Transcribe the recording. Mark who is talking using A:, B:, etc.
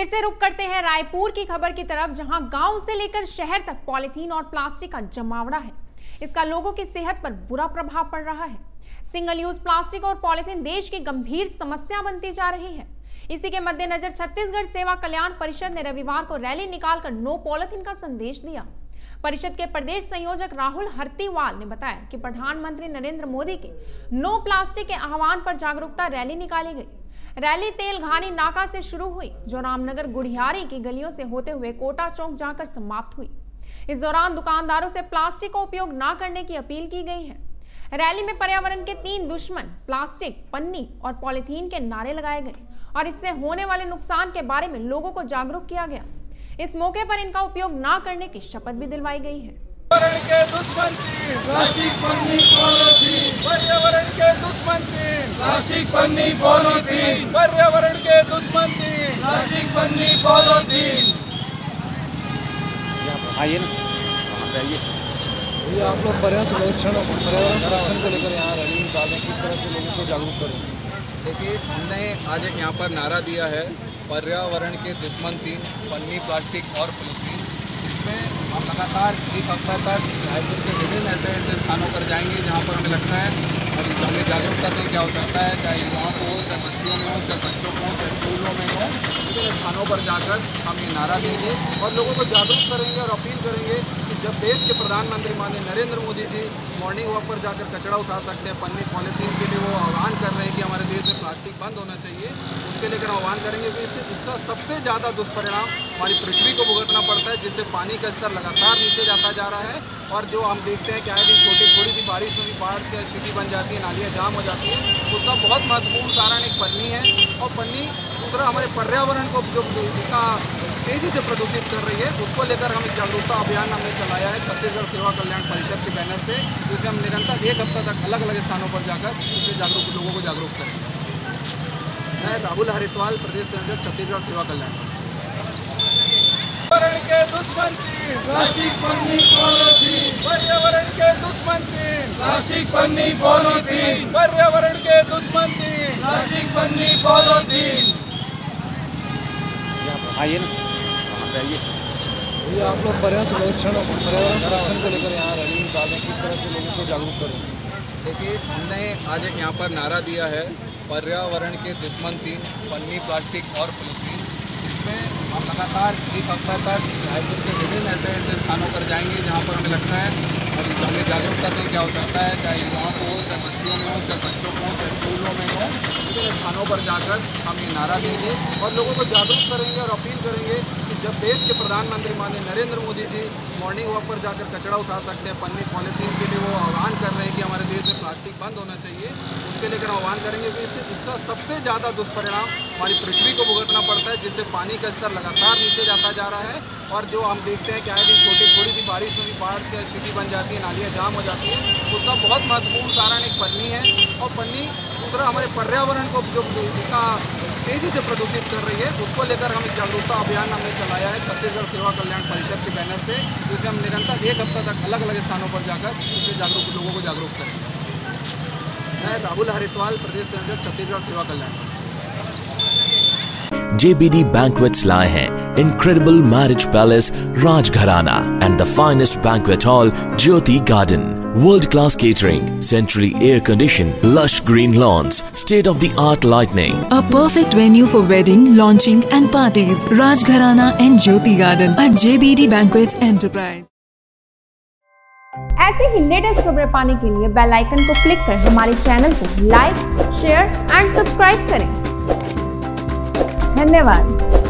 A: फिर से रुक करते हैं रायपुर की खबर की तरफ, जहां गांव से लेकर शहर तक पॉलीथीन और प्लास्टिक का जमावड़ा है। इसका लोगों की सेहत पर बुरा प्रभाव पड़ रहा है। सिंगल यूज प्लास्टिक और पॉलीथीन देश की गंभीर समस्या बनती जा रही है। इसी के मद्देनजर छत्तीसगढ़ सेवा कल्याण परिषद ने रविवार को रैली निकालकर नो पॉलीथीन का संदेश दिया। परिषद के प्रदेश संयोजक राहुल हरतीवाल ने बताया कि प्रधानमंत्री नरेंद्र मोदी के नो प्लास्टिक के आह्वान पर जागरूकता रैली निकाली गई। रैली तेलघानी नाका से शुरू हुई, जो रामनगर गुढ़ियारी की गलियों से होते हुए कोटा चौक जाकर समाप्त हुई। इस दौरान दुकानदारों से प्लास्टिक का उपयोग न करने की अपील की गई है। रैली में पर्यावरण के 3 दुश्मन प्लास्टिक, पन्नी और पॉलीथीन के नारे लगाए गए और इससे होने वाले नुकसान के बारे में लोगों को जागरूक किया गया। इस मौके पर इनका उपयोग न करने की शपथ भी दिलवाई गई है।
B: पर्यावरण के दुश्मन प्लास्टिक, पन्नी, पॉलीथीन। पर्यावरण के दुश्मन प्लास्टिक, पन्नी, पॉलीथीन। पर्यावरण के दुश्मन प्लास्टिक, पन्नी, पॉलीथीन।
C: आइए ना, वहाँ पे आइए।
D: भैया आप लोग पर्यावरण संरक्षण को लेकर यहाँ रैली निकालें, किस तरह से लोगों को जागरूक करें?
B: देखिए, हमने आज एक यहाँ पर नारा दिया है, पर्यावरण के दुश्मन 3 पन्नी, प्लास्टिक और पॉलीथीन। इसमें हम लगातार एक हफ्ता तक रायपुर के विभिन्न ऐसे स्थानों पर जाएंगे जहाँ पर हमें लगता है और हमें जागरूक करने की आवश्यकता है, चाहे युवाओं को हो, चाहे बस्तियों में हो, चाहे बच्चों को हो, चाहे स्कूलों में हो। विभिन्न स्थानों पर जाकर हम ये नारा देंगे और लोगों को जागरूक करेंगे और अपील करेंगे कि जब देश के प्रधानमंत्री माननीय नरेंद्र मोदी जी मॉर्निंग वॉक पर जाकर कचरा उठा सकते हैं, पन्नी, पॉलीथीन के लिए वो आह्वान कर रहे हैं कि हमारे देश में प्लास्टिक बंद होना चाहिए, उसके लेकर आह्वान करेंगे कि इसका सबसे ज़्यादा दुष्परिणाम हमारी पृथ्वी को भुगतना पड़ता है, जिससे पानी का स्तर लगातार नीचे जाता जा रहा है। और जो हम देखते हैं कि आए दिन थोड़ी सी बारिश में भी बाढ़ की स्थिति बन जाती है, नालियाँ जाम हो जाती हैं। उसका बहुत महत्वपूर्ण कारण एक पन्नी है और पन्नी दूसरा हमारे पर्यावरण को जो तेज़ी से प्रदूषित कर रही है, उसको लेकर हम एक जागरूकता अभियान हमने चलाया है छत्तीसगढ़ सेवा कल्याण परिषद के बैनर से, जिसमें हम निरंतर एक हफ्ता तक अलग अलग स्थानों पर जाकर इसमें लोगों को जागरूक करेंगे। मैं राहुल हरतीवाल, प्रदेश संयोजक छत्तीसगढ़ सेवा कल्याण। पर्यावरण के दुश्मन प्लास्टिक, पन्नी, पॉलीथीन। पर्यावरण के दुश्मन प्लास्टिक, पन्नी, पॉलीथीन। पर्यावरण के दुश्मन प्लास्टिक, पन्नी, पॉलीथीन।
C: आइए ना, वहाँ पे आइए।
D: भैया आप लोग पर्यावरण संरक्षण को लेकर यहाँ रैली निकालें, किस तरह से लोगों को जागरूक करें?
B: देखिए, हमने आज एक यहाँ पर नारा दिया है, पर्यावरण के दुश्मन 3 पन्नी, प्लास्टिक और पॉलीथीन। इसमें हम लगातार एक हफ्ता तक रायपुर के विभिन्न ऐसे स्थानों पर जाएंगे जहाँ पर हमें लगता है और हमें जागरूक करने की आवश्यकता है, चाहे युवाओं को हो, चाहे बस्तियों में हो, चाहे बच्चों को हो, चाहे स्कूलों में हो। विभिन्न स्थानों पर जाकर हम ये नारा देंगे और लोगों को जागरूक करेंगे और अपील करेंगे कि जब देश के प्रधानमंत्री माननीय नरेंद्र मोदी जी मॉर्निंग वॉक पर जाकर कचरा उठा सकते हैं, पन्नी, पॉलीथीन के लिए वो आह्वान कर रहे हैं कि हमारे देश में प्लास्टिक बंद होना चाहिए, उसके लेकर आह्वान करेंगे कि इसका सबसे ज़्यादा दुष्परिणाम हमारी पृथ्वी को भुगतना पड़ता है, जिससे पानी का स्तर लगातार नीचे जाता जा रहा है। और जो हम देखते हैं कि आए दिन थोड़ी सी बारिश में भी बाढ़ की स्थिति बन जाती है, नालियाँ जाम हो जाती हैं। उसका बहुत महत्वपूर्ण कारण एक पन्नी है और पन्नी दूसरा हमारे पर्यावरण को जो तेज़ी से प्रदूषित कर रही है, उसको लेकर हम एक जागरूकता अभियान हमने चलाया है छत्तीसगढ़ सेवा कल्याण परिषद के बैनर से, जिसमें हम निरंतर एक हफ्ता तक अलग अलग स्थानों पर जाकर इसमें लोगों को जागरूक करेंगे। मैं राहुल हरतीवाल, प्रदेश संयोजक छत्तीसगढ़ सेवा कल्याण।
E: JBD Banquets लाए हैं incredible marriage palace Rajgharana and the finest banquet hall Jyoti Garden. World-class catering, centrally air-conditioned, lush green lawns, state-of-the-art lighting.
F: A perfect venue for wedding, launching and parties. Rajgharana and Jyoti Garden at JBD Banquets Enterprise.
A: ऐसे ही latest खबरें पाने के लिए bell icon को click कर हमारे channel को like, share and subscribe करें। धन्यवाद।